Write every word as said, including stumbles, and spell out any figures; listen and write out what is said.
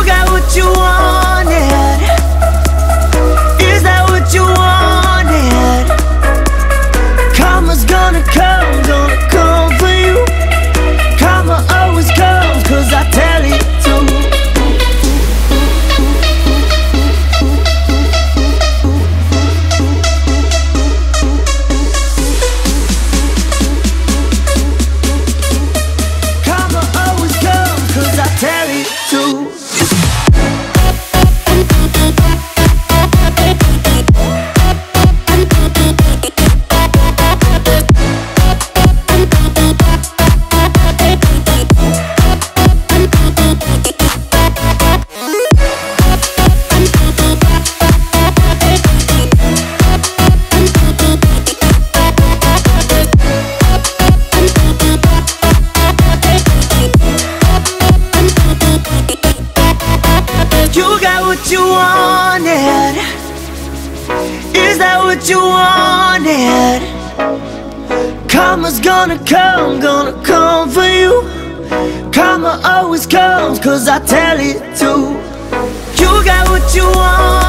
You got what you wanted. Is that what you wanted? Karma's gonna come, gonna come for you. Karma always comes, cause I tell it to. Karma always comes, cause I tell it to. You got what you wanted. Is that what you wanted? Karma's gonna come, gonna come for you. Karma always comes, cause I tell it to. You got what you want.